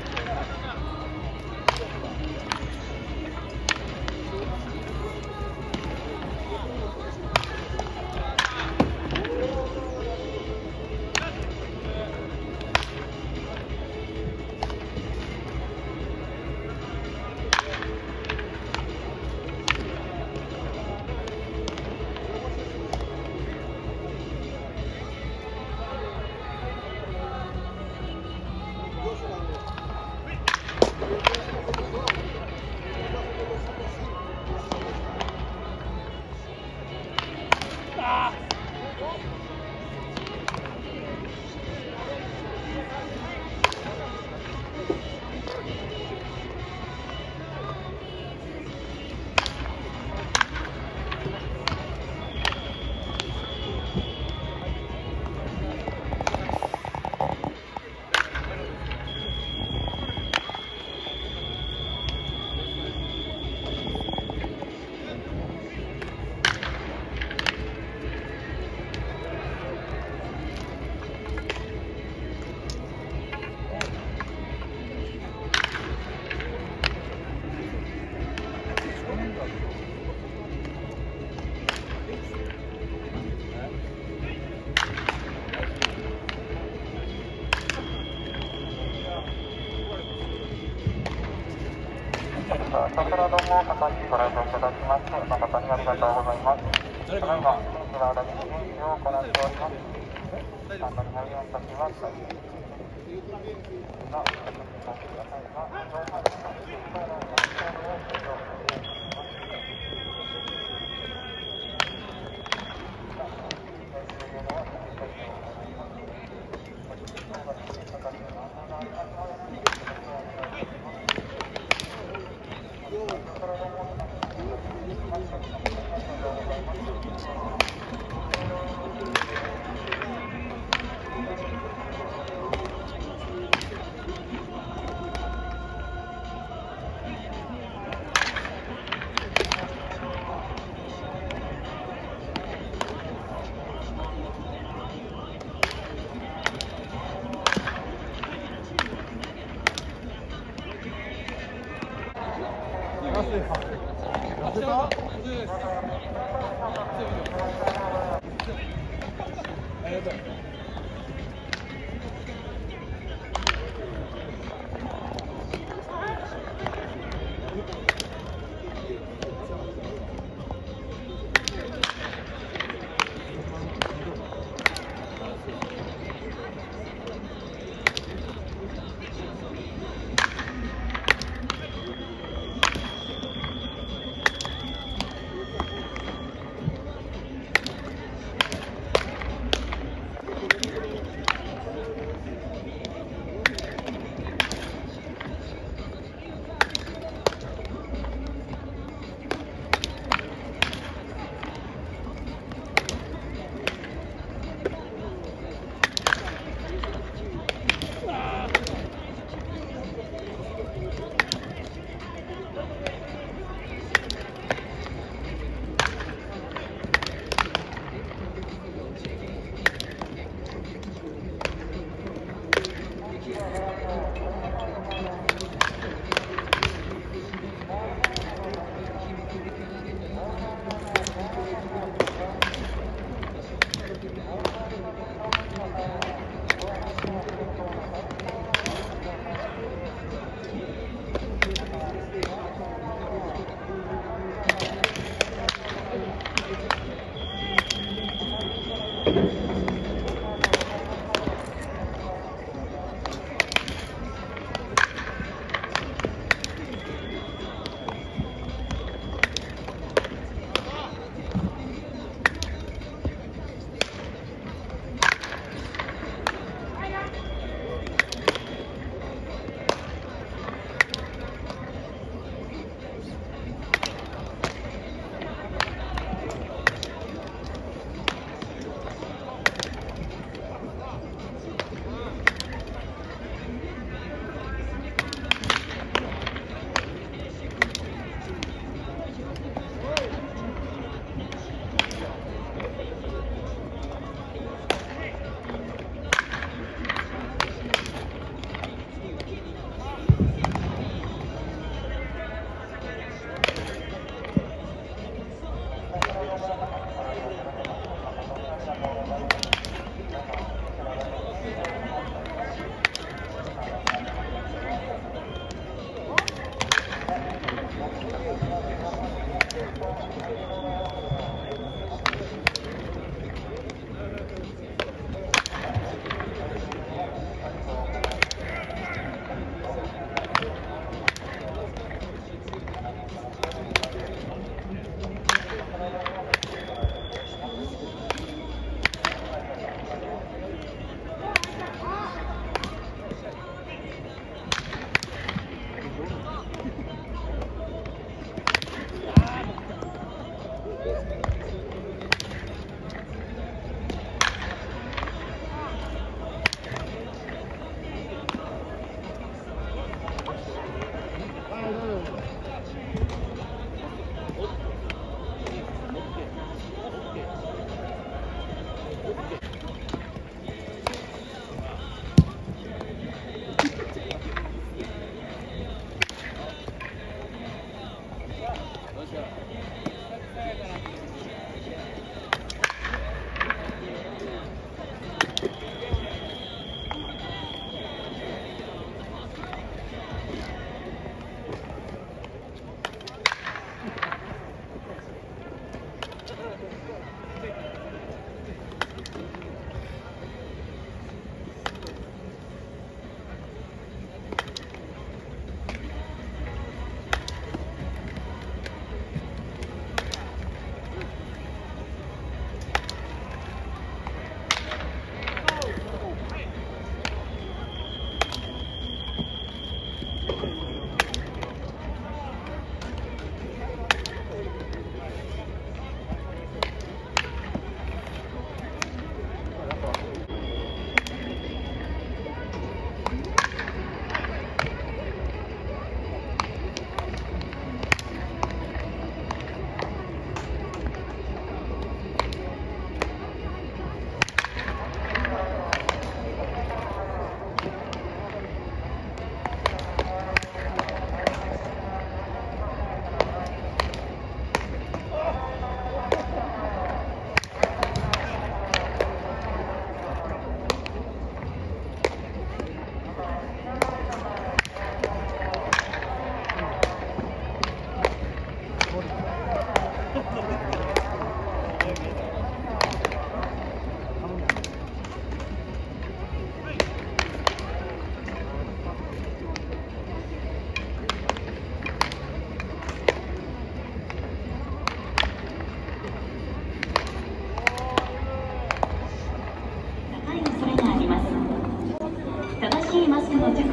先ほども形ご来場いただきまして誠にありがとうございます。ただいま選手がラグビー練習を行っております。スタンドに入りましたします。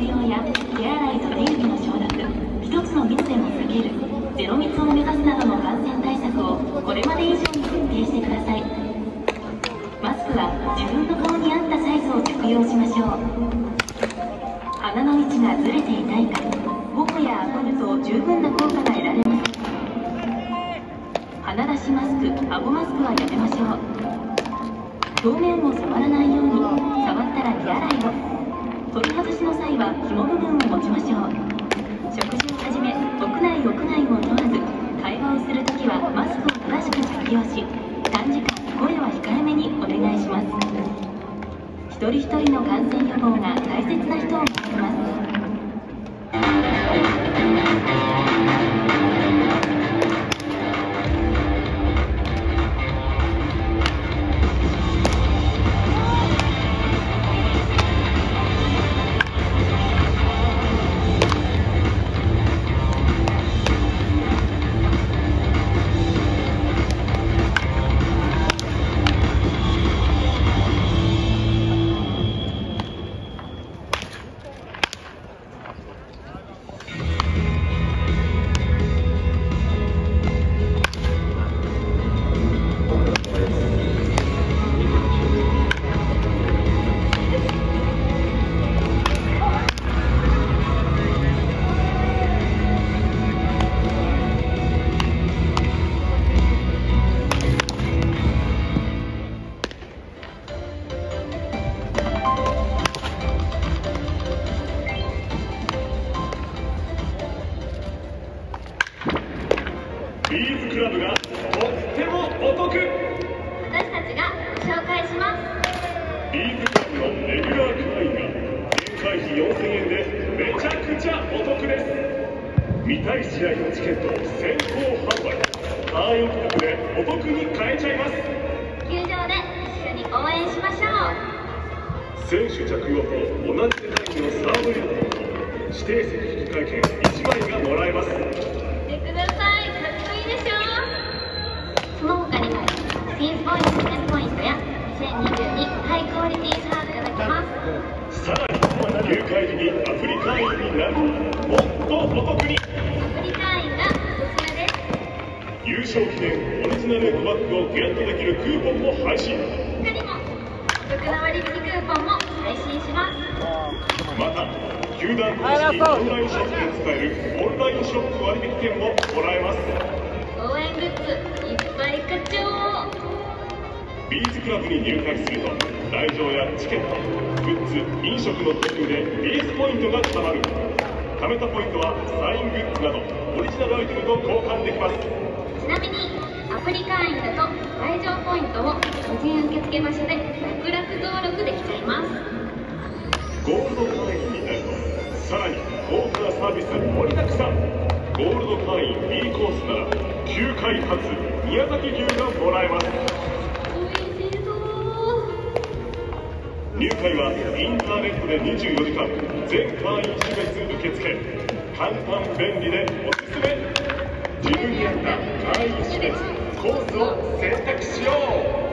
用や手洗いと手指の消毒、一つの密でも避けるゼロ密を目指すなどの感染対策をこれまで以上に徹底してください。マスクは自分の顔に合ったサイズを着用しましょう。鼻の位置がずれていないか、頬や顎ると十分な効果が得られます。鼻出しマスク、顎マスクはやめましょう。表面を触らないように、触ったら手洗いを。取り外しの際は紐部分を持ちましょう。食事をはじめ屋内屋外を問わず、会話をするときはマスクを正しく着用し、短時間声は控えめにお願いします。一人一人の感染予防が大切な人を守ります。 ビーズクラブがとってもお得。 私たちがご紹介します。 ビーズクラブのレギュラー会員が年会費4000円でめちゃくちゃお得です。見たい試合のチケットを先行販売、カーヨックでお得に買えちゃいます。 球場で一緒に応援しましょう。 選手着用と同じデザインのサーブリューと指定席引換券1枚がもらえます。 見てください、かっこいいでしょ。その他にもピンポイント1000ポイントや2022ハイクオリティーカードがいただきます。 さらに入会時にアプリ会員になるともっとお得に。 アプリ会員がおすすめです。 優勝記念オリジナルエコバッグをゲットできるクーポンも配信。 他にもお得な割引クーポンも配信します。 また球団公式オンラインショップで使えるオンラインショップ割引券ももらえます。 応援グッズいっぱい買っちゃおう。 ビーズクラブに入会すると来場やチケット、グッズ、飲食の途中で BS ポイントが貯まる。貯めたポイントはサイングッズなどオリジナルアイテムと交換できます。 ちなみにアプリ会員だと来場ポイントを個人受付場所で楽々登録できちゃいます。 ゴールド会員になるとさらに豊富なサービス盛りだくさん。ゴールド会員 B コースなら球界初宮崎牛がもらえます。 おいしそう。 入会はインターネットで24時間全会員種別受付。簡単便利でおすすめ。自分に合った会員種別コースを選択しよう。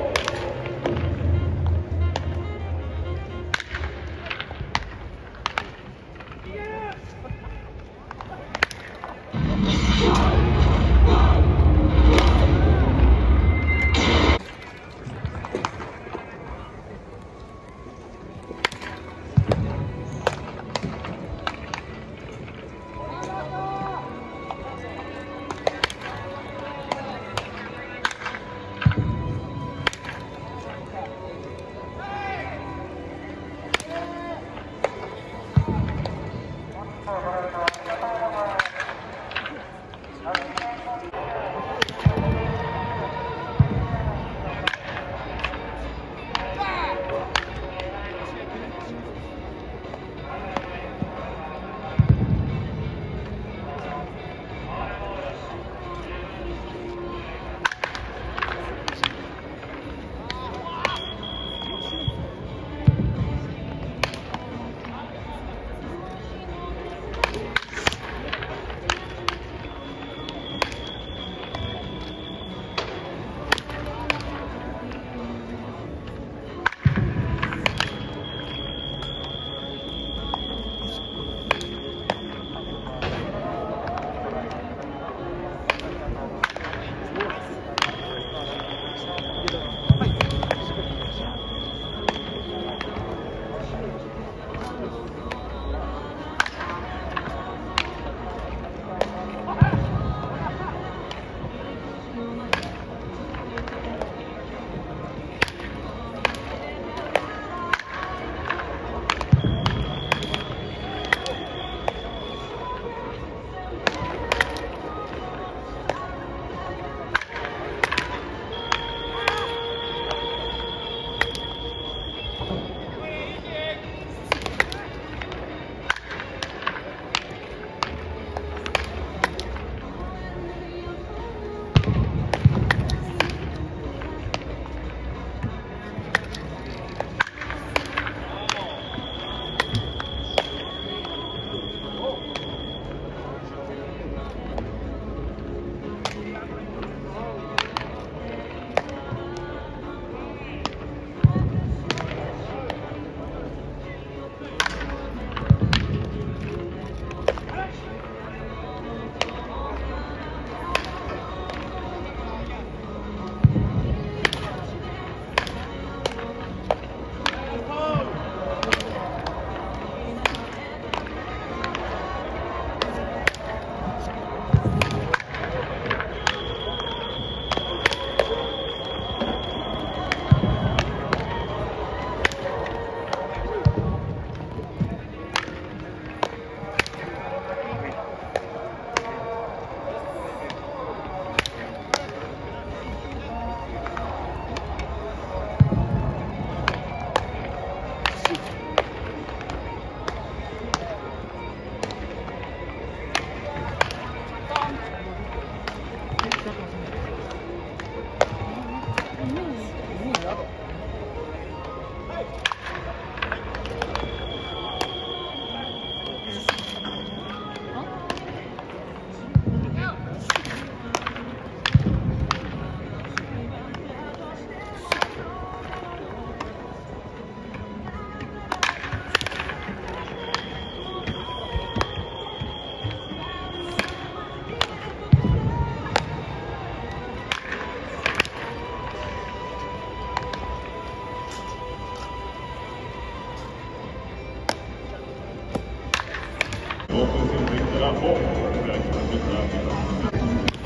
オープン戦といったら、もう、決まってるかなっていう感じ。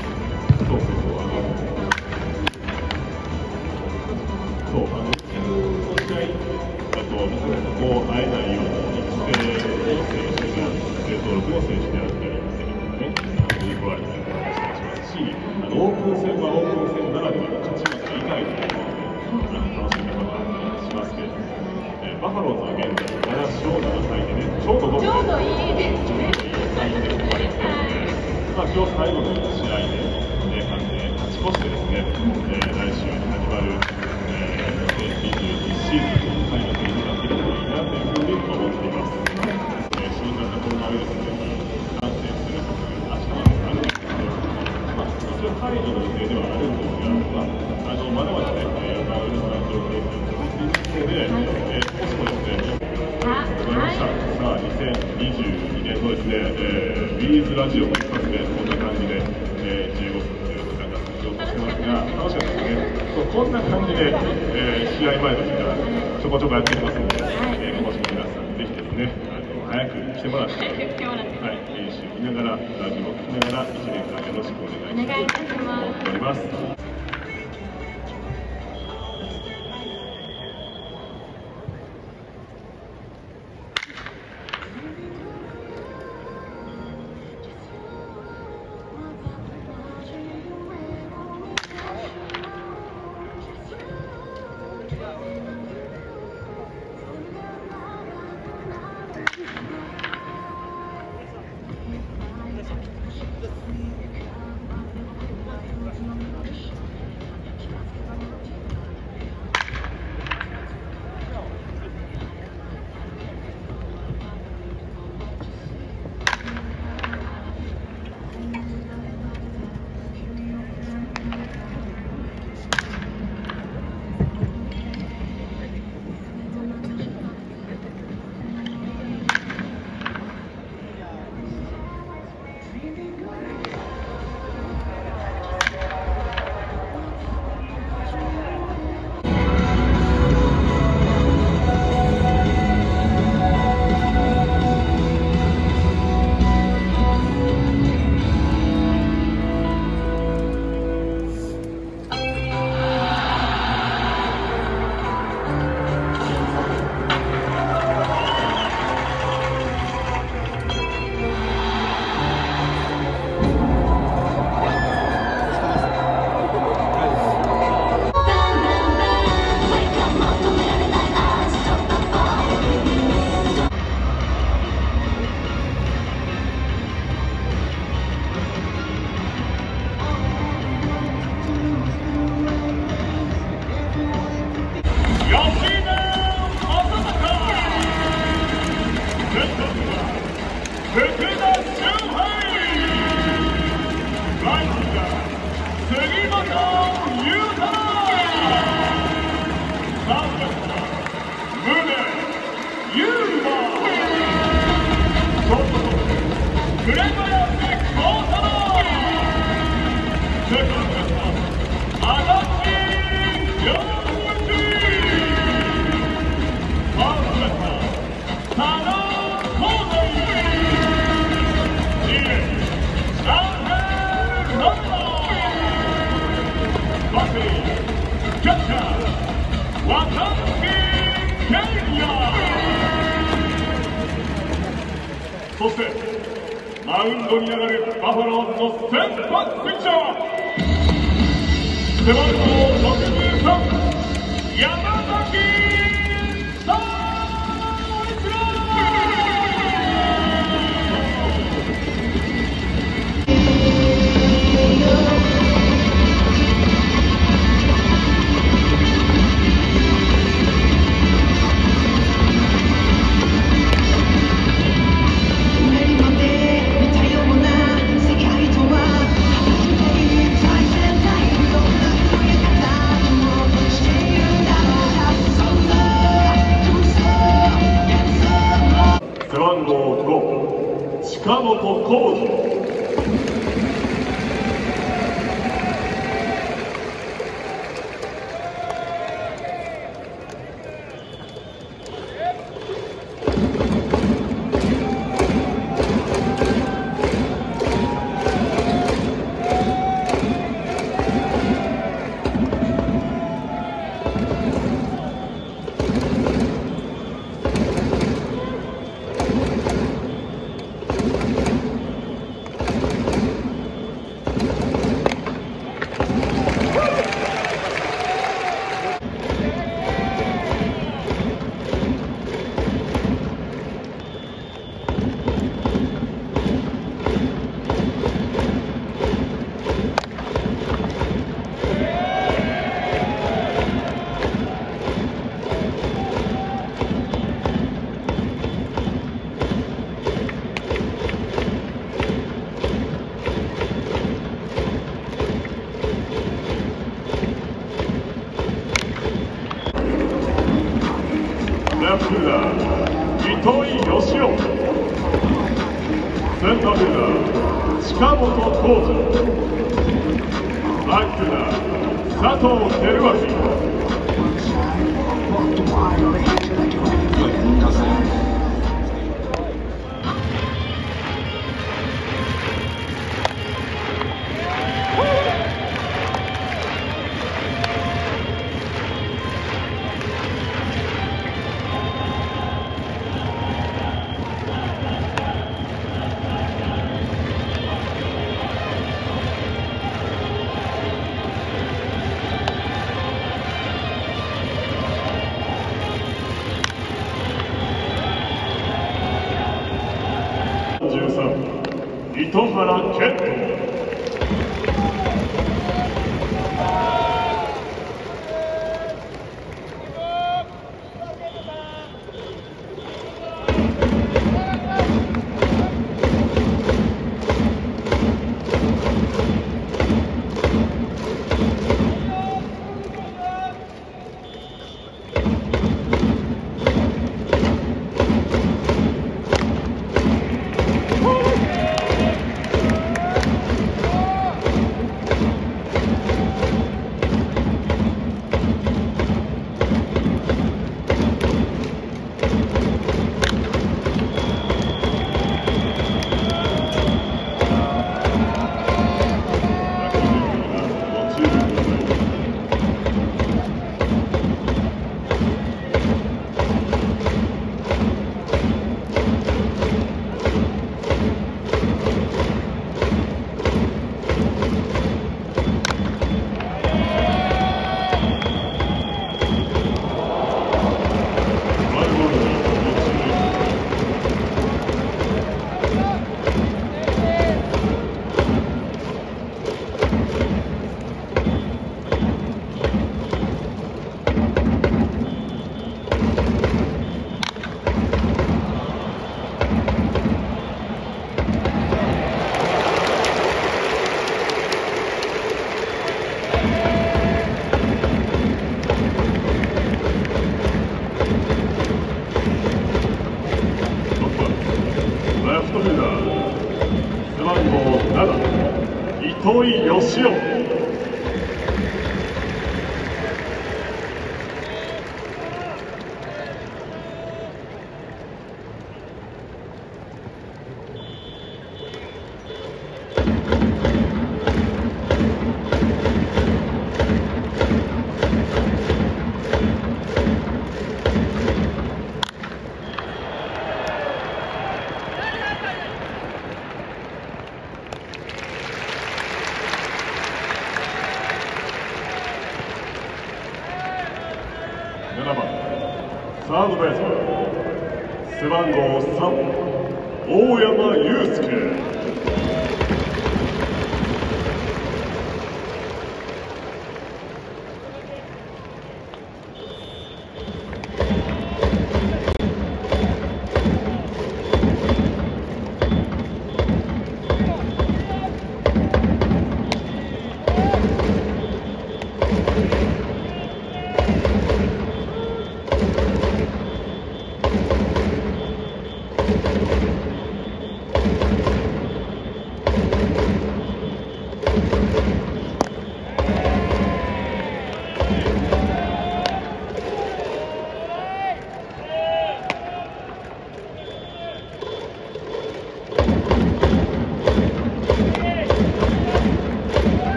そう、の試合だと、なかなかこう、会えないような育成の選手が、登録の選手であったり、そういう子はですね、話しますし、オープン戦はオープン戦ならではの勝ち負け以外の楽しみ方があったりしますけれども、バファローズは現在7勝7敗でね、ちょうどいいサインで終わりますので、今日最後の試合で前半で勝ち越してですね、来週に始まる2021シーズンの開幕になっているといいなというふうに思っています。新型コロナウイルスに感染することが明日まであるんですけど、一応解除の予定ではあるんですが、まだまだね、いろんな状況が続いていますので、少しもですね、わかりました。さあ、2022年のですね、ビーズラジオの一発でこんな感じで、15分というなんか続きをしてますが、楽しかったですね。こんな感じで、試合前の時間、ちょこちょこやっていますので、今年も皆さん、ぜひですね、早く来てもらって、はい、練習見ながら、ラジオを聞きながら、1年間よろしくお願いします。思っております。そしてマウンドに上がるバファローズの先発ピッチャー、背番号63、山崎総一郎。背番号5、近本浩二。 近本浩二、バックナー佐藤輝明。糸原健人。糸井義雄。7番サードベースマン背番号3大山悠介。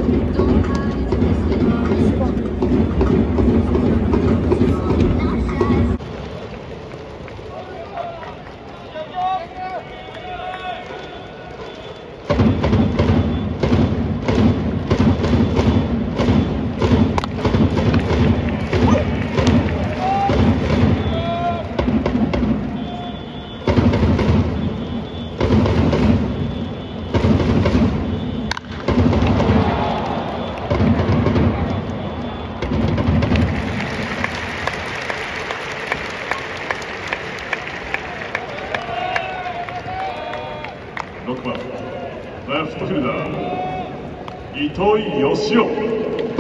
6番レフトフィルダー糸井嘉男。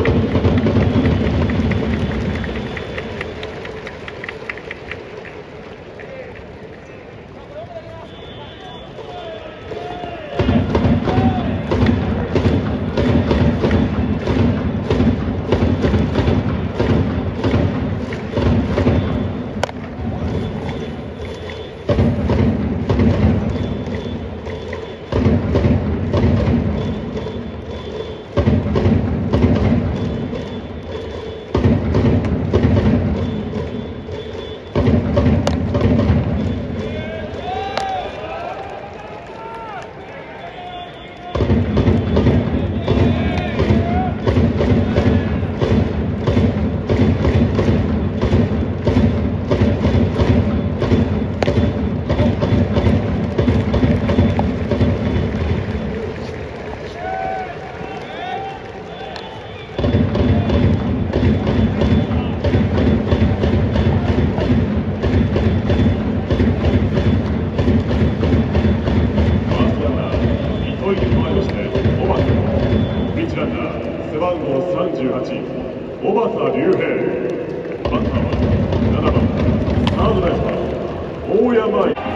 背番号38、小畑竜平。バッターは7番、サードライト、大山愛。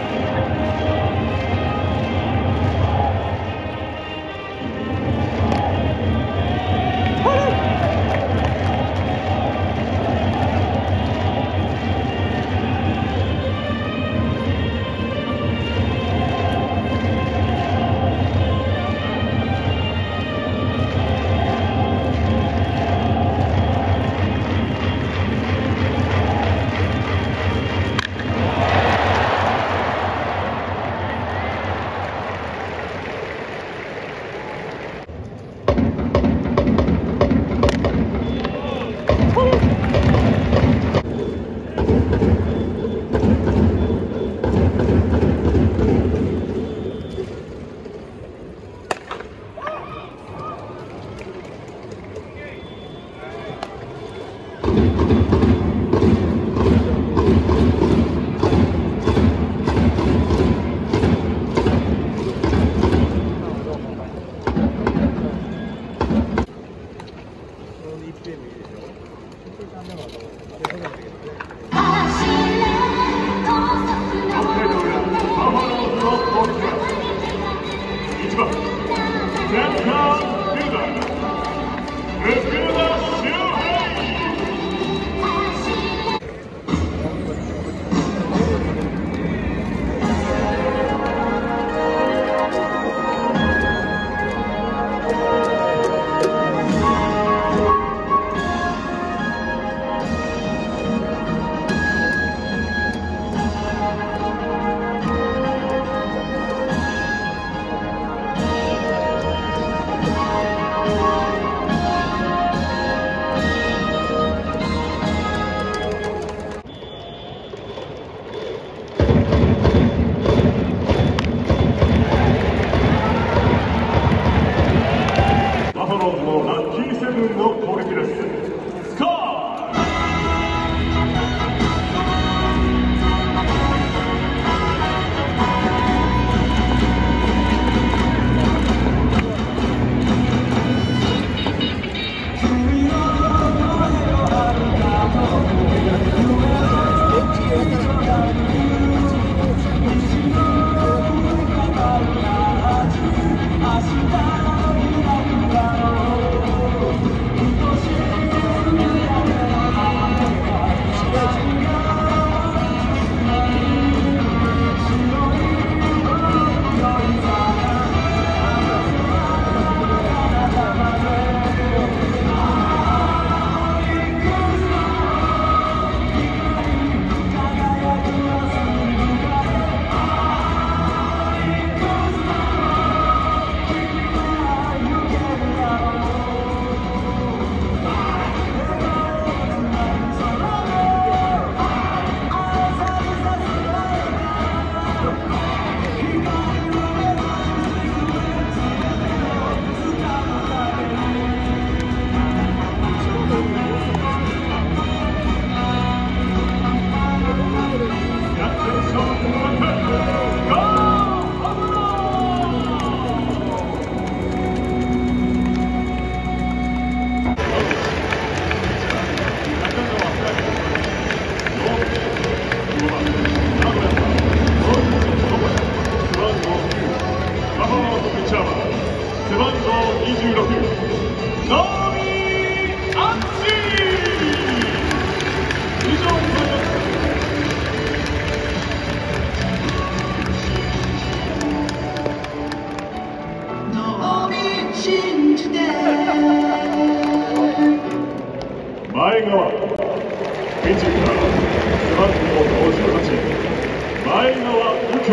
前川、フィジカル背番号58、前川右京。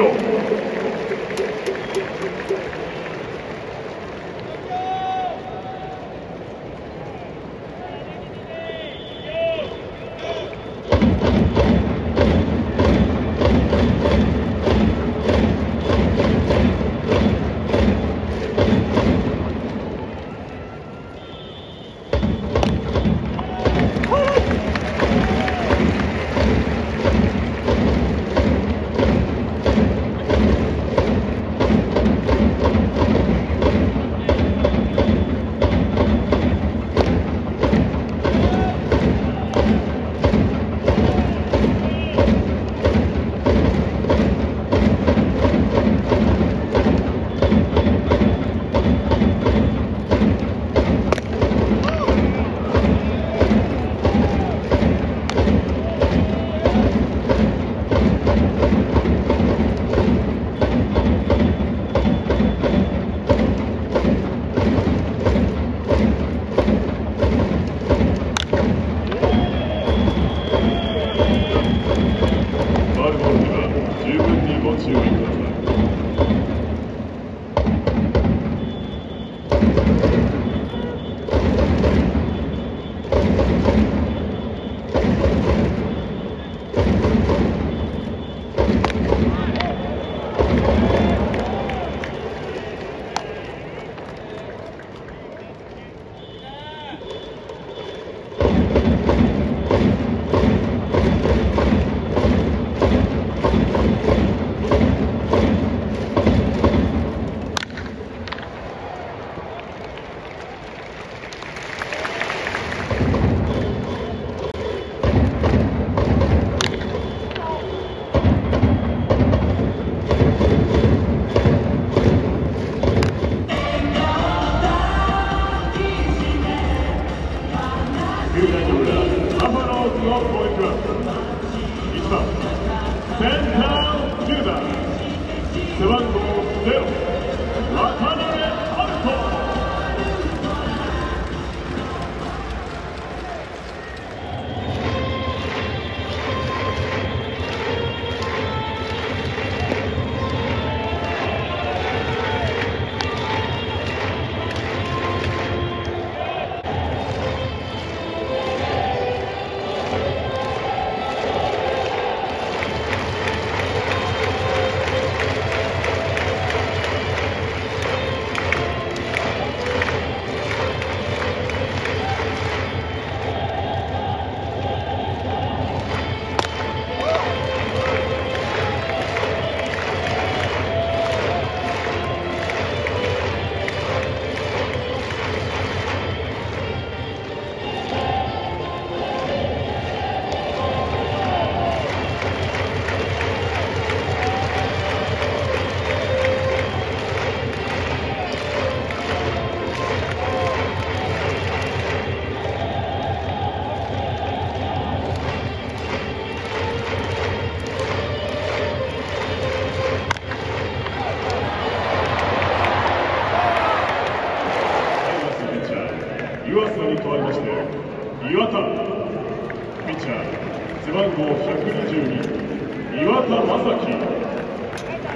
背番号0、渡辺遥人。湯浅に代わりまして岩田、ピッチャー背番号122、岩田正樹。